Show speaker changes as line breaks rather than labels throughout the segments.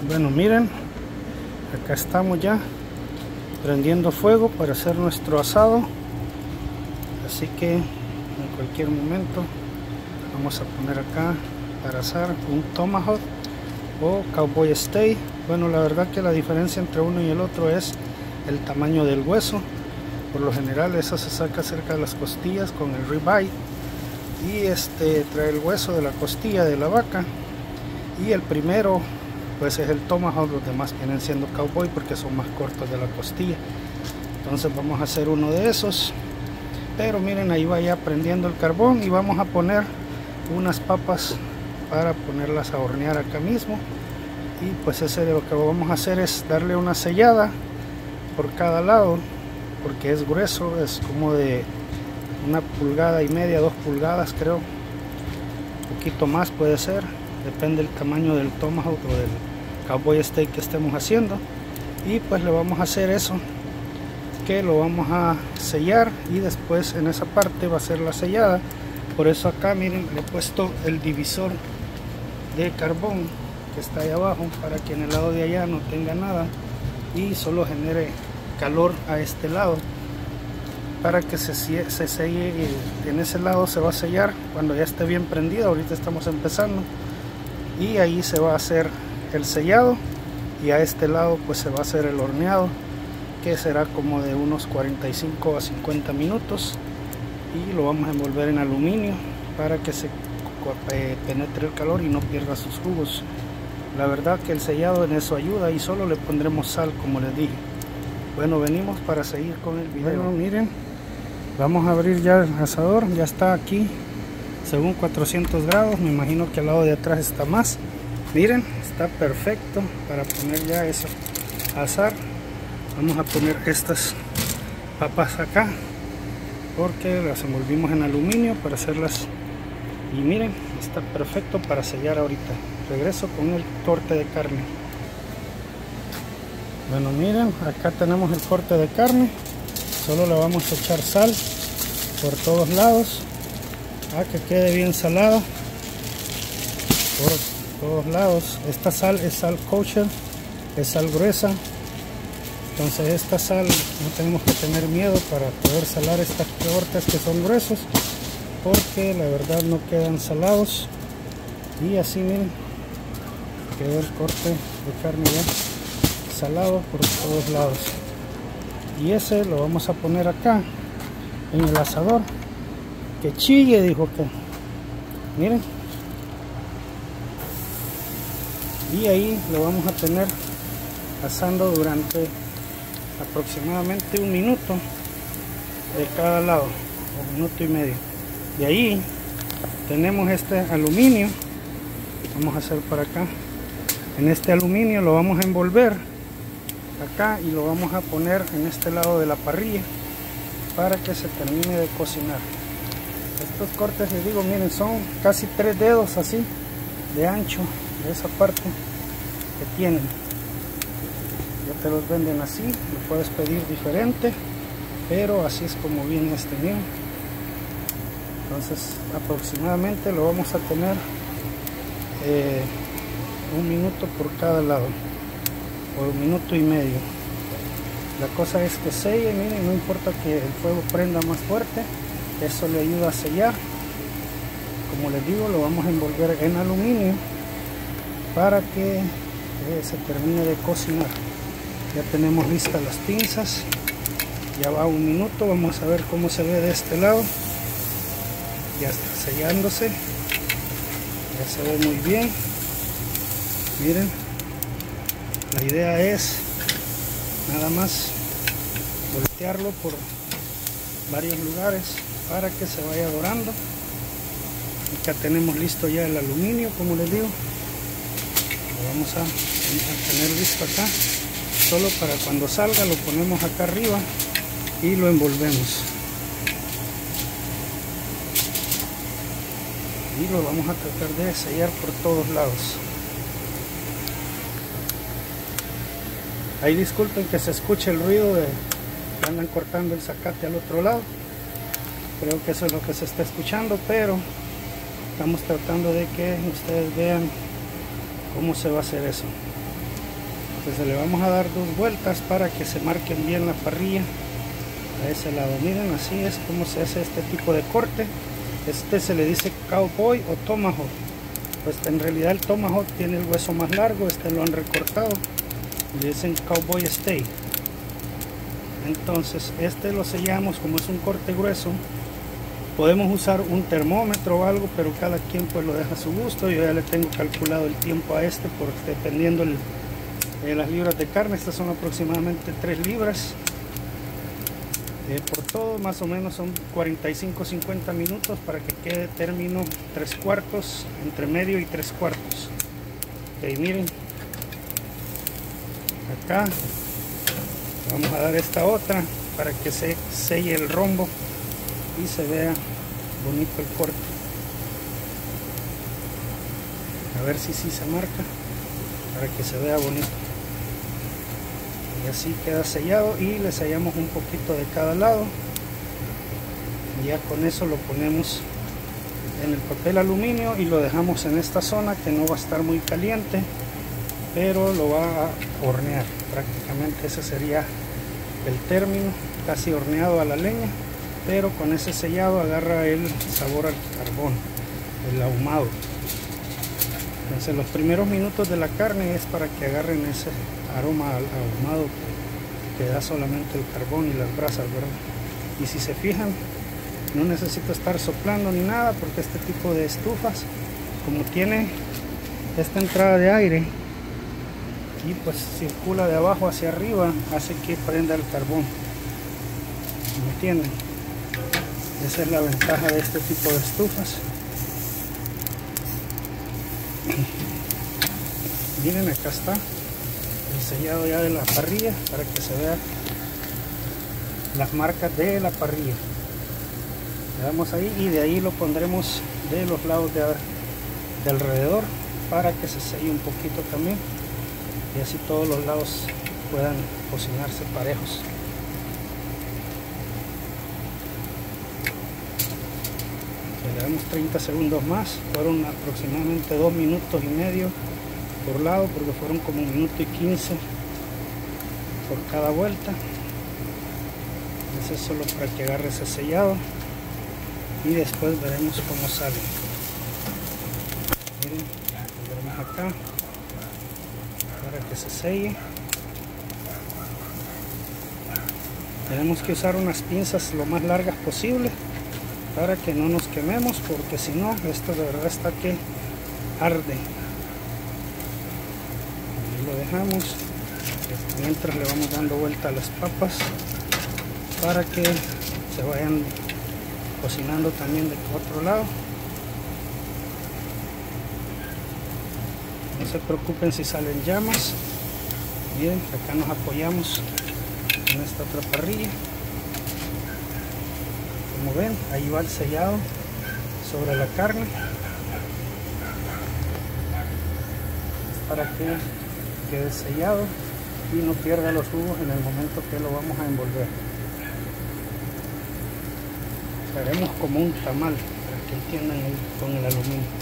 Bueno, miren, acá estamos ya prendiendo fuego para hacer nuestro asado, así que en cualquier momento vamos a poner acá para asar un tomahawk o cowboy steak. Bueno, la verdad que la diferencia entre uno y el otro es el tamaño del hueso. Por lo general eso se saca cerca de las costillas con el ribeye, y trae el hueso de la costilla de la vaca, y el primero pues es el tomahawk. Los demás vienen siendo cowboy porque son más cortos de la costilla. Entonces vamos a hacer uno de esos, pero miren, ahí va ya prendiendo el carbón, y vamos a poner unas papas para ponerlas a hornear acá mismo. Y pues ese de lo que vamos a hacer es darle una sellada por cada lado, porque es grueso, es como de 1,5 pulgadas, 2 pulgadas creo, un poquito más puede ser, depende del tamaño del tomahawk o del cowboy steak que estemos haciendo. Y pues le vamos a hacer eso, que lo vamos a sellar, y después en esa parte va a ser la sellada. Por eso acá miren, le he puesto el divisor de carbón que está ahí abajo, para que en el lado de allá no tenga nada y solo genere calor a este lado, para que se selle. En ese lado se va a sellar cuando ya esté bien prendido. Ahorita estamos empezando, y ahí se va a hacer el sellado, y a este lado pues se va a hacer el horneado, que será como de unos 45 a 50 minutos, y lo vamos a envolver en aluminio para que se penetre el calor y no pierda sus jugos. La verdad que el sellado en eso ayuda, y solo le pondremos sal, como les dije. Bueno, venimos para seguir con el video. Bueno, miren, vamos a abrir ya el asador. Ya está aquí según 400 grados, me imagino que al lado de atrás está más. Miren, está perfecto para poner ya eso a asar. Vamos a poner estas papas acá, porque las envolvimos en aluminio para hacerlas, y miren, está perfecto para sellar ahorita. Regreso con el corte de carne. Bueno, miren, acá tenemos el corte de carne. Solo le vamos a echar sal por todos lados, a que quede bien salada por todos lados. Esta sal es sal kosher, es sal gruesa. Entonces esta sal no tenemos que tener miedo para poder salar estas cortes que son gruesos, porque la verdad no quedan salados. Y así miren, quedó el corte de carne ya salado por todos lados. Y ese lo vamos a poner acá en el asador, que chille, dijo que miren, y ahí lo vamos a tener asando durante aproximadamente 1 minuto de cada lado, o 1,5 minutos. De ahí tenemos este aluminio. Vamos a hacer para acá. En este aluminio lo vamos a envolver acá, y lo vamos a poner en este lado de la parrilla para que se termine de cocinar. Estos cortes, les digo, miren, son casi 3 dedos así de ancho de esa parte que tienen. Ya te los venden así, lo puedes pedir diferente, pero así es como viene este, miren. Entonces aproximadamente lo vamos a tener 1 minuto por cada lado, por 1,5 minutos. La cosa es que selle, miren, no importa que el fuego prenda más fuerte, eso le ayuda a sellar. Como les digo, lo vamos a envolver en aluminio para que se termine de cocinar. Ya tenemos listas las pinzas, ya va 1 minuto. Vamos a ver cómo se ve de este lado. Ya está sellándose, ya se ve muy bien. Miren, la idea es nada más voltearlo por varios lugares para que se vaya dorando. Acá tenemos listo ya el aluminio, como les digo. Lo vamos a tener listo acá, solo para cuando salga lo ponemos acá arriba y lo envolvemos, y lo vamos a tratar de sellar por todos lados. Ahí disculpen que se escuche el ruido de que andan cortando el zacate al otro lado. Creo que eso es lo que se está escuchando, pero estamos tratando de que ustedes vean cómo se va a hacer eso. Entonces le vamos a dar 2 vueltas para que se marquen bien la parrilla a ese lado. Miren, así es como se hace este tipo de corte. Este se le dice cowboy o tomahawk. Pues en realidad el tomahawk tiene el hueso más largo, este lo han recortado, le dicen cowboy steak. Entonces este lo sellamos, como es un corte grueso, podemos usar un termómetro o algo, pero cada quien pues lo deja a su gusto. Yo ya le tengo calculado el tiempo a este, porque dependiendo de las libras de carne, estas son aproximadamente 3 libras. Por todo más o menos son 45-50 minutos para que quede término 3/4, entre medio y 3/4. Ok, miren, acá vamos a dar esta otra para que se selle el rombo y se vea bonito el corte. A ver si sí se marca, para que se vea bonito. Y así queda sellado, y le sellamos un poquito de cada lado. Ya con eso lo ponemos en el papel aluminio y lo dejamos en esta zona, que no va a estar muy caliente, pero lo va a hornear. Prácticamente ese sería el término, casi horneado a la leña, pero con ese sellado agarra el sabor al carbón, el ahumado. Entonces los primeros minutos de la carne es para que agarren ese aroma al ahumado que da solamente el carbón y las brasas, ¿verdad? Y si se fijan, no necesito estar soplando ni nada, porque este tipo de estufas, como tiene esta entrada de aire y pues circula de abajo hacia arriba, hace que prenda el carbón. ¿Me entienden? Esa es la ventaja de este tipo de estufas. Miren, acá está el sellado ya de la parrilla, para que se vean las marcas de la parrilla. Le damos ahí, y de ahí lo pondremos de los lados de alrededor, para que se selle un poquito también, y así todos los lados puedan cocinarse parejos. Le damos 30 segundos más, fueron aproximadamente 2 minutos y medio por lado, porque fueron como 1 minuto y 15 por cada vuelta. Eso es solo para que agarre ese sellado, y después veremos cómo sale. Miren, lo veremos acá para que se selle. Tenemos que usar unas pinzas lo más largas posible para que no nos quememos, porque si no, esto de verdad está que arde. Y lo dejamos mientras le vamos dando vuelta a las papas para que se vayan cocinando también de otro lado. No se preocupen si salen llamas. Miren, acá nos apoyamos en esta otra parrilla. Como ven, ahí va el sellado sobre la carne, es para que quede sellado y no pierda los jugos en el momento que lo vamos a envolver. Haremos como un tamal, para que entiendan con el aluminio.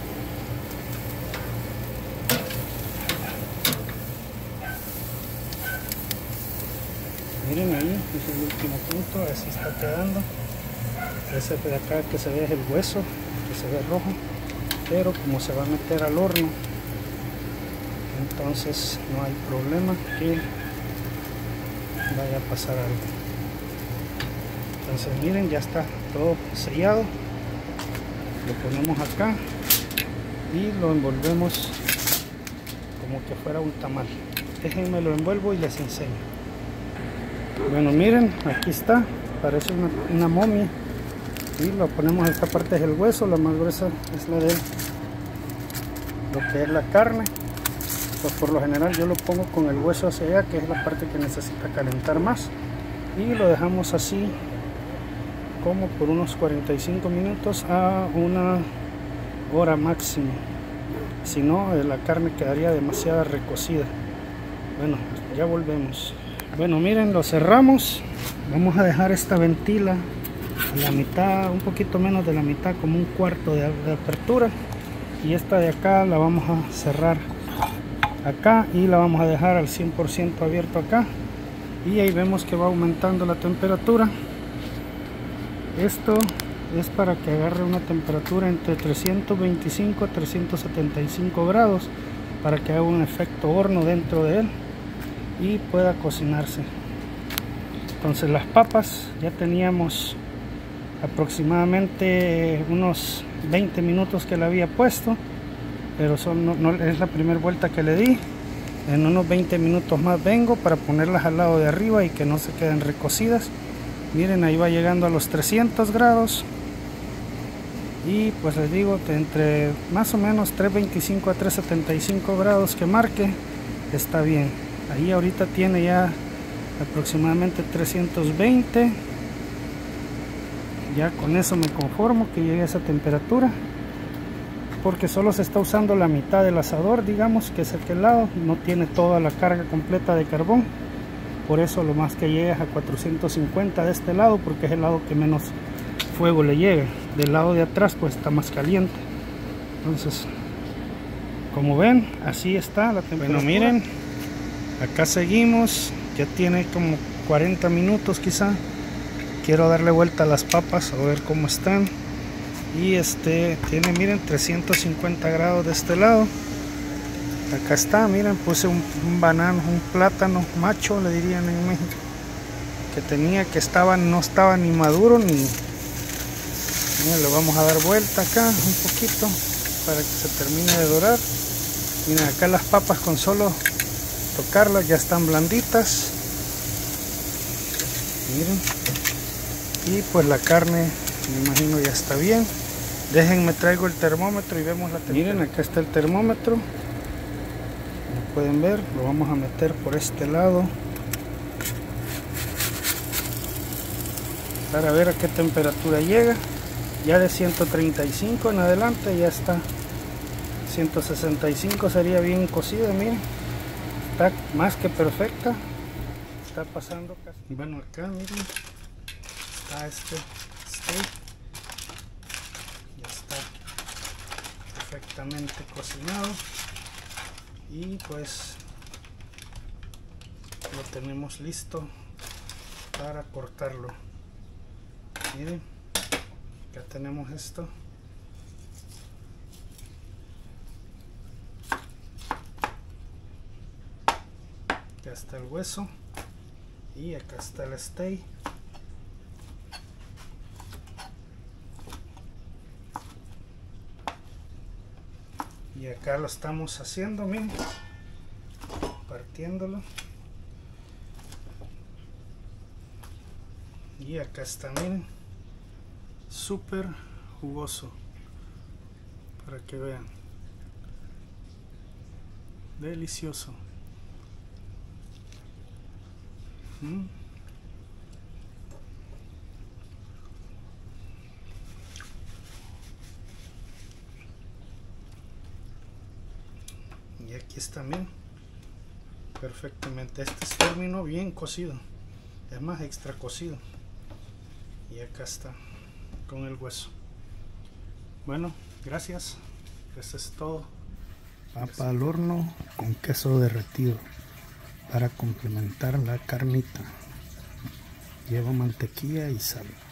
Miren ahí, es el último punto, así está quedando. Ese de acá que se ve es el hueso, que se ve rojo, pero como se va a meter al horno, entonces no hay problema que vaya a pasar algo. Entonces miren, ya está todo sellado. Lo ponemos acá y lo envolvemos como que fuera un tamal. Déjenme lo envuelvo y les enseño. Bueno, miren, aquí está, parece una momia. Y lo ponemos, esta parte es el hueso, la más gruesa es la de lo que es la carne. Pues por lo general yo lo pongo con el hueso hacia allá, que es la parte que necesita calentar más, y lo dejamos así como por unos 45 minutos a 1 hora máximo. Si no, la carne quedaría demasiado recocida. Bueno, ya volvemos. Bueno, miren, lo cerramos. Vamos a dejar esta ventila a la mitad, un poquito menos de la mitad, como 1/4 de apertura, y esta de acá la vamos a cerrar acá y la vamos a dejar al 100% abierto acá, y ahí vemos que va aumentando la temperatura. Esto es para que agarre una temperatura entre 325 a 375 grados para que haga un efecto horno dentro de él y pueda cocinarse. Entonces las papas ya teníamos aproximadamente unos 20 minutos que le había puesto, pero no es la primera vuelta que le di. En unos 20 minutos más vengo para ponerlas al lado de arriba y que no se queden recocidas. Miren, ahí va llegando a los 300 grados. Y pues les digo, entre más o menos 325 a 375 grados que marque, está bien. Ahí ahorita tiene ya aproximadamente 320. Ya con eso me conformo que llegue a esa temperatura, porque solo se está usando la mitad del asador, digamos, que es aquel lado, no tiene toda la carga completa de carbón. Por eso lo más que llega es a 450 de este lado, porque es el lado que menos fuego le llega. Del lado de atrás pues está más caliente. Entonces, como ven, así está la temperatura. Bueno, miren, acá seguimos, ya tiene como 40 minutos quizá. Quiero darle vuelta a las papas a ver cómo están. Y tiene, miren, 350 grados de este lado. Acá está, miren, puse un banano, un plátano macho, le dirían en México, que tenía, que no estaba ni maduro ni. Miren, le vamos a dar vuelta acá un poquito para que se termine de dorar. Miren, acá las papas con solo tocarlas ya están blanditas. Miren, y pues la carne, me imagino ya está bien. Déjenme, traigo el termómetro y vemos la temperatura. Miren, acá está el termómetro, como pueden ver. Lo vamos a meter por este lado para ver a qué temperatura llega. Ya de 135 en adelante ya está. 165 sería bien cocida. Miren, está más que perfecta, está pasando casi. Bueno, acá miren, está este steak, ya está perfectamente cocinado, y pues lo tenemos listo para cortarlo. Miren, ya tenemos esto. Acá está el hueso y acá está el steak. Y acá lo estamos haciendo, miren, partiéndolo. Y acá está, miren, súper jugoso, para que vean, delicioso. Y aquí está, miren, perfectamente. Este terminó bien cocido, es más, extra cocido. Y acá está con el hueso. Bueno, gracias, eso es todo. Papa al horno con queso derretido para complementar la carnita. Lleva mantequilla y sal.